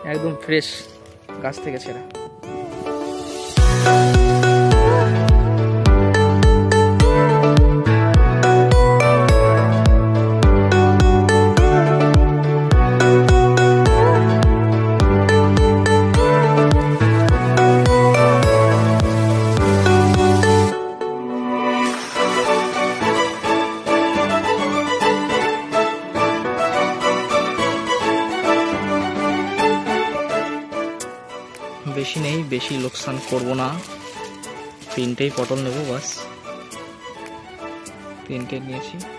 একদম ফ্রেশ গাছ থেকে ছেড়া। বেশি নেই, বেশি লোকসান করব না, 3টেই পটল নেব, বাস 3টে নিয়েছি।